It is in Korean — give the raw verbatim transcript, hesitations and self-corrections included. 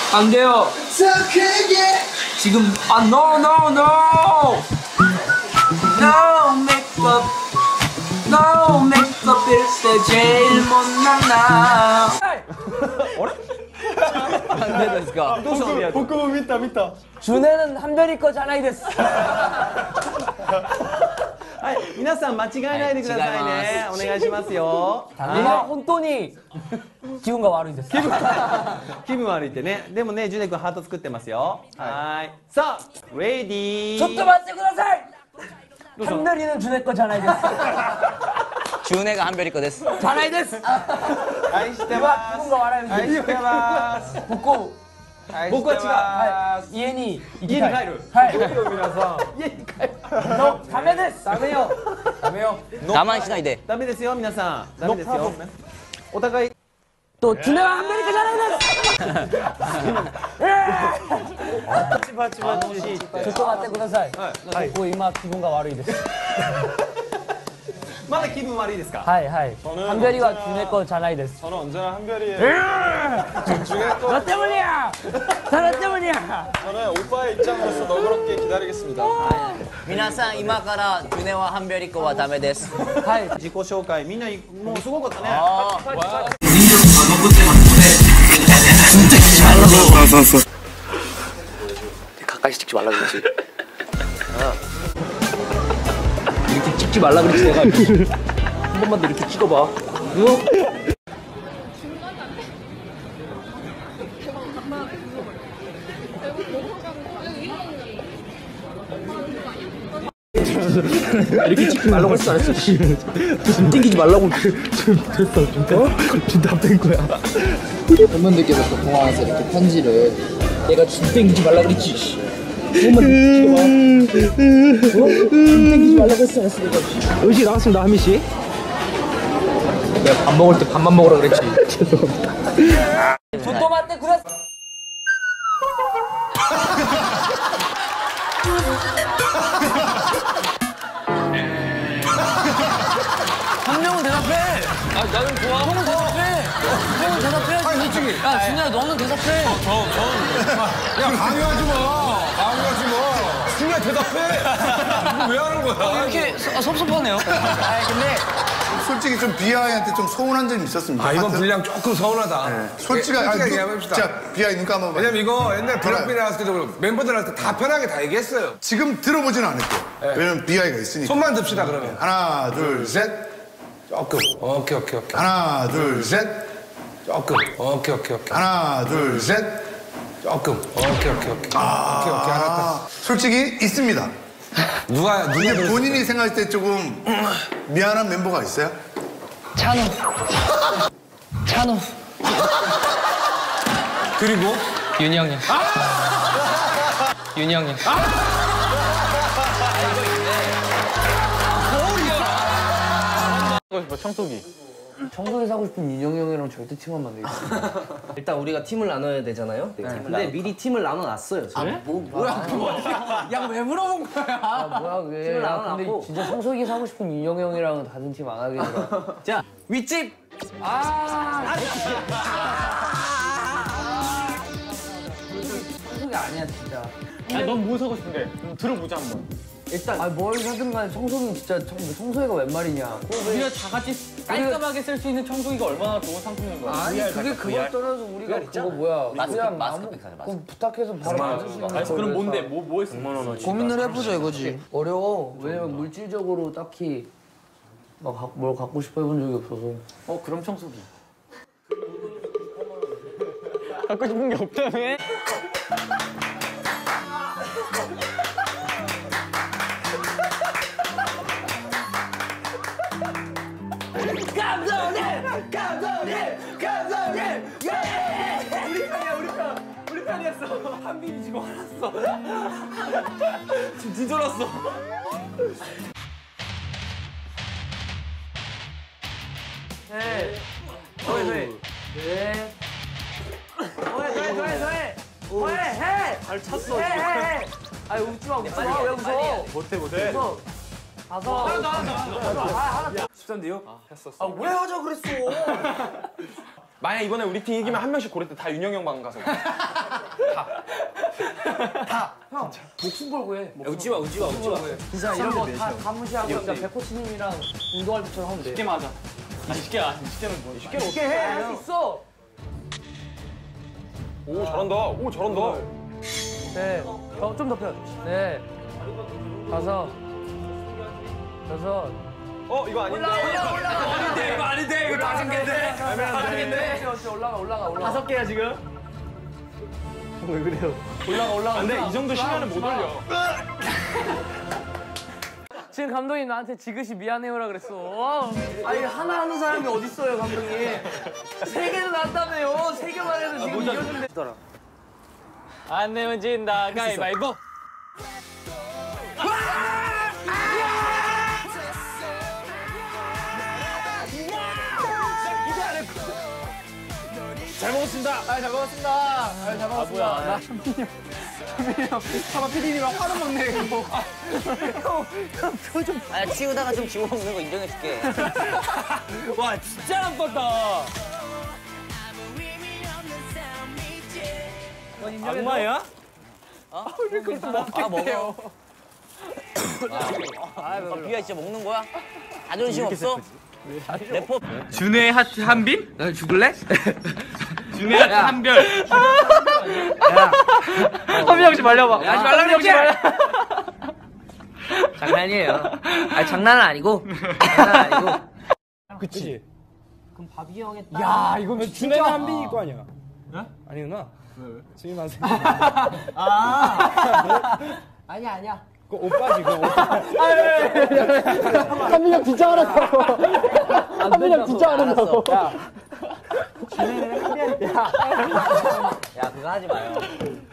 안 돼요. 지금 아 no no no no makeup no makeup일 때 제일 못난 나. 안돼ですか。 僕も見た見た。 준혜는 한별이 거 자나이です。 はい、皆さん間違えないでくださいね。お願いしますよ。 今本当に気分が悪いです。 気分悪いってね。でもね、ジュネ君ハート作ってますよ。はい。さあ、レディー。 ちょっと待ってください。한별이는 준혜 거 자나이です。 준혜가 한별이 거です。 자나이です。 愛してます。 기분가悪い。 愛してます。 僕僕は違う。はい。家に家に帰る。 はい。 皆さん。家に帰る。 のダメです。ダメよ。ダメよ。 我慢しないで。 ダメですよ皆さん。ダメですよ。お互い。 또 준혜와 한별이 거 자나이です。 バチバチバチ。 ちょっと待ってください。僕今気分が悪いです。 まだ気分悪いですか? 하이 하이. 한별이와 준혜 거 자나이です. 저는 언제나 한별이에요. 준혜 거. 너 때문이야. 나 때문이야. 저는 오빠의 입장으로서 너그럽게 기다리겠습니다. 皆さん今から준혜와 한별이 거와ダメです。 하이. 自己紹介みんなもうすごかったね。 가까이 찍지 말라 그랬지. 이렇게 찍지 말라 그랬지 내가. 한 번만 더 이렇게 찍어봐. 응? 이렇게 찍지 말라고 했어 안 했어? 좀 땡기지 말라고. 됐어 좀 어? 진짜 뺀 거야. 팬분들께서 또 공항에서 이렇게 편지를 내가 좀 땡기지 말라 그랬지. 한번만 더 찍어봐. 어? 좀 땡기지 말라고 했어 안 했어 내가. 의식 나왔습니다 한미 씨. 내가 밥 먹을 때 밥만 먹으라 그랬지. 죄송합니다. 또 맞대 그랬어. 한 명은 대답해. 아 나는 좋아. 형은 대답해. 형은 대답해야지. 아니 솔직히. 야 준혜야 너는 대답해. 어, 저 저는. 야 강요하지 마. 강요하지 마. 준혜 대답해. 이거 왜 하는 거야? 어, 이렇게 서, 섭섭하네요. 아 근데 솔직히 좀 비아이한테 좀 서운한 점이 있었습니다. 아 이번 분량 조금 서운하다. 네. 솔직하게 솔직하게 얘기해봅시다. 자 비아이 눈 감아봐. 왜냐면 이거 옛날 블락비 나왔을 때도 그렇고 멤버들한테 다 편하게 다 얘기했어요. 지금 들어보지는 않을게요. 네. 왜냐면 비아이가 있으니까. 손만 듭시다 그러면. 하나 둘 셋. 조금. 오케이 오케이 오케이. 하나 둘 셋. 조금. 오케이 오케이 오케이. 하나 둘 셋. 조금. 오케이 오케이 오케이. 아, 오케이 오케이 알았다. 솔직히 있습니다. 누가 누가 근데 본인이 생각할 때 조금 미안한 멤버가 있어요? 찬우. 찬우. 그리고 윤이 형이야. 윤이 형이야. 하고 싶어 청소기. 청소기 사고 싶은 인형이 형이랑 절대 팀하면 안 되겠어. 일단 우리가 팀을 나눠야 되잖아요. 네. 근데 미리 팀을 나눠놨어요. 아, 뭐, 뭐야 그거. 야 왜 물어본 거야? 아 뭐야 왜. 팀을 야, 나눠놨고. 근데 진짜 청소기 사고 싶은 인형이 형이랑 다른 팀 안 하겠어. 자, 윗집! 아 청소기 아니야 진짜. 넌 뭐 사고 싶은데? 좀 들어보자 한번. 일단 아뭘 사든 간에 청소기는 진짜 청, 청소기가 웬 말이냐. 우리가 다 같이 깔끔하게 쓸 수 있는 청소기가 얼마나 좋은 상품인 거야. 아니 그게 그걸 떠나서 우리가 그거 뭐야 그냥 마스크팩 사자, 그럼 부탁해서 바로 받을 수 있는 거. 그럼 뭔데? 뭐, 뭐 했어? 고민을 해보자 이거지. 어려워. 왜냐면 물질적으로 딱히 막 뭘 갖고 싶어 해본 적이 없어서. 어, 그럼 청소기. 갖고 싶은 게 없다며? 감독님! 감독님! 감독님! 예! 우리 편이야, 우리 편! 우리 편이었어! 한빈이 지금 화났어! 지금 뒤돌았어! 네. 더해 더해. 네. 더해 더해 더해 더해. 더해 해. 잘 찼어. 해 해 해. 아니 웃지 마 웃지 마. 왜 웃어? 못해, 못해. 웃어. 다섯. 하나 더 하나 더. 하나 더. 십삼 디요? 아, 했었어. 아 왜 하자 그랬어? 만약 이번에 우리 팀 이기면 한 명씩 고를 때 다 윤영이 형 방 가서. 다. 다. 형 목숨 걸고 해. 웃지 마, 웃지 마, 웃지 마. 진짜 이런 거 다 가무시하고 진짜 백호치님이랑 운동할 때처럼 하면 돼. 쉽게 맞아. 아니 쉽게 아 쉽게는 뭐? 쉽게 쉽게 해. 할 수 있어. 오 잘한다. 오 잘한다. 네. 어, 좀 더 펴. 네. 다섯. 여섯. 어 이거 아닌데. 아닌데 이거 아닌데 이거 다섯 개인데. 아닌데. 올라가 올라가 올라가. 다섯 개야 지금. 왜 그래요? 올라가 올라가. 근데 이 정도 시간은 못 올려. 지금 감독님 나한테 지그시 미안해요라 그랬어. 아니 하나 하는 사람이 어디 있어요, 감독님? 세 개는 한다며요. 세 개만 해도 지금 이겨준대. 안 내면 진다. 가위바위보. 잘 먹었습니다. 아, 잘 먹었습니다. 아, 잘 먹었습니다. 아, 뭐야? 현민이 형, 봐봐 피디님이랑 화를 먹네 이거. 형, 형 표정. 아 치우다가 좀 지워 먹는 거 인정해줄게. 와 진짜 나빴다. 악마야? 어? 아 먹어. 아, 아 비야 진짜 먹는 거야? 자존심 없어? 래퍼. 준의 하트 한빈? 나 죽을래? 준의 하트 한별. 한 명씩 말려봐. 하지 말라 그러지 말라. 장난이에요. 아니 장난은 아니고. 장난 아니고. 그치. 그럼 바비 형의 딸. 야 이건 준혜가 한빈이 거 아니야? 네? 아니구나. 왜 왜? 스미마셍. 아. 아니야 아니야. 그 오빠지 그 오빠. 한빈이 형 진짜 알았어. 한빈이 형 진짜 알았어. 야. 야 그거 하지 마요.